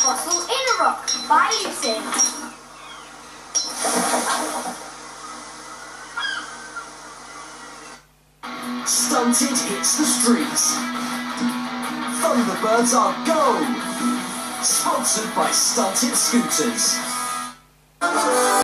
fossil in a rock by Lucin. Stunted hits the streets. Thunderbirds are go! Sponsored by Stunted Scooters.